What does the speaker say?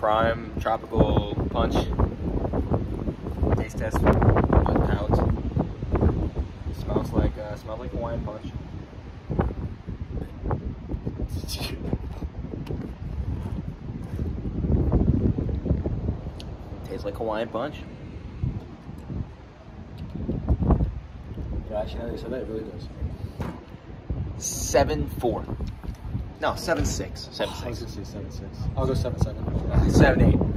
Prime Tropical Punch. Taste test with palate. Smells like Hawaiian Punch. Tastes like Hawaiian Punch. Yeah, actually, now that you said that, it really does. 7.4. No, 7.6. I was 7.6. gonna say 7.6. I'll go 7.7. 7.8.